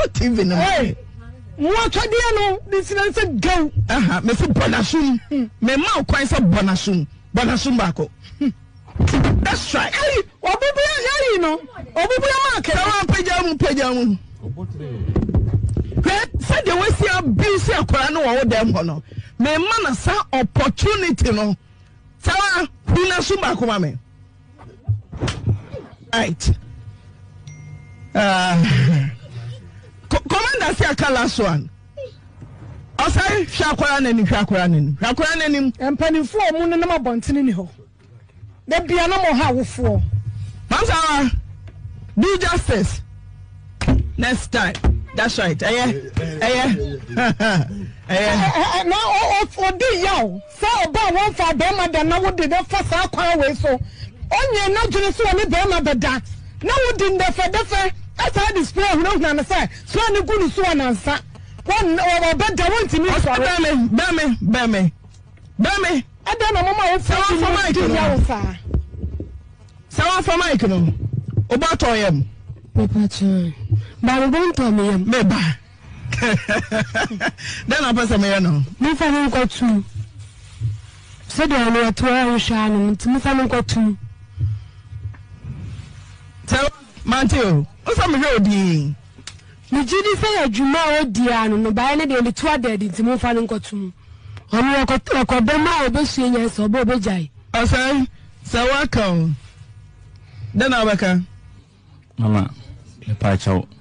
TV no. Hey. What no this is a go. Me say bonasum. Me ma kwan say bonasum. Bonasum bako. That's right. Hey, obubu ya no. Obubu ya ma ke. Sawa pejamu. Say the way see abuse akwara no wo dem ho no. Me ma na sa opportunity no. Sawa bonasum bako ma me. Right. Commander say aka last one. Osai hwakwara nani. Empanifo mu no na mabontene ni ho. Da bia na mo ha wofo. Mansawa. Do justice. Next time. That's right. Now odi yaw. Say oba won fa be ma da na wo de fa sa kwan we so. Onye na dwene so ne be ma beda. Na wo di ndefe. That's how display of no na say. So ne gunu so anansa. One or beda won ti mi so. Beme. Ada na mama wo fa for mic no. Sawa for mic no. Oba to yam. Papa ba we don to me yam. Me ba. Then I pass me no. Me fa no ko tu. Se do no to a sha no, me fa no ko tu. So Mantio, what's me odi? Me jidi say adwuma odi anu no ba ne de me to ade di me fa no ko tu. Onu ko be ma obesu nya so bo obejai. Osai, so welcome. Then I waka. Mama, le pa chao.